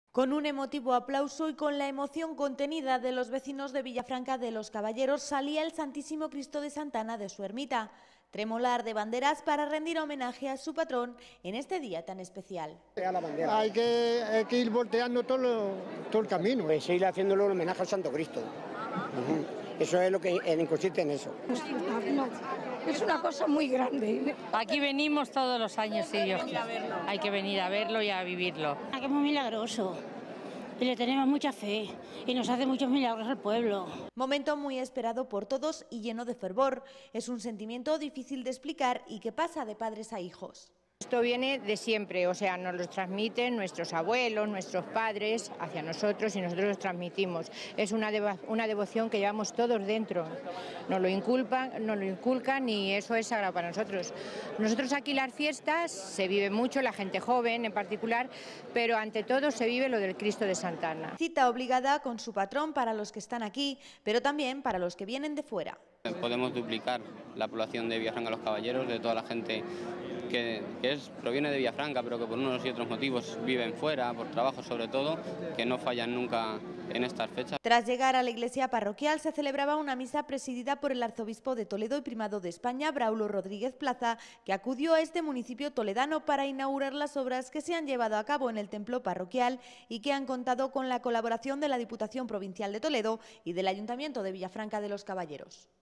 Con un emotivo aplauso y con la emoción contenida de los vecinos de Villafranca de los Caballeros salía el Santísimo Cristo de Santa Ana de su ermita, tremolar de banderas para rendir homenaje a su patrón en este día tan especial. Hay que ir volteando todo el camino. Pues seguir haciéndolo el homenaje al Santo Cristo. Eso es lo que consiste en eso. Es una cosa muy grande. Aquí venimos todos los años, sí, Dios. Hay que venir a verlo y a vivirlo. Es muy milagroso y le tenemos mucha fe y nos hace muchos milagros al pueblo. Momento muy esperado por todos y lleno de fervor. Es un sentimiento difícil de explicar y que pasa de padres a hijos. Esto viene de siempre, o sea, nos lo transmiten nuestros abuelos, nuestros padres hacia nosotros y nosotros los transmitimos. Es una devoción que llevamos todos dentro, nos lo inculcan y eso es sagrado para nosotros. Nosotros aquí las fiestas se vive mucho, la gente joven en particular, pero ante todo se vive lo del Cristo de Santa Ana. Cita obligada con su patrón para los que están aquí, pero también para los que vienen de fuera. Podemos duplicar la población de Villafranca de los Caballeros, de toda la gente que proviene de Villafranca, pero que por unos y otros motivos viven fuera, por trabajo sobre todo, que no fallan nunca en estas fechas. Tras llegar a la iglesia parroquial se celebraba una misa presidida por el arzobispo de Toledo y primado de España, Braulio Rodríguez Plaza, que acudió a este municipio toledano para inaugurar las obras que se han llevado a cabo en el templo parroquial y que han contado con la colaboración de la Diputación Provincial de Toledo y del Ayuntamiento de Villafranca de los Caballeros.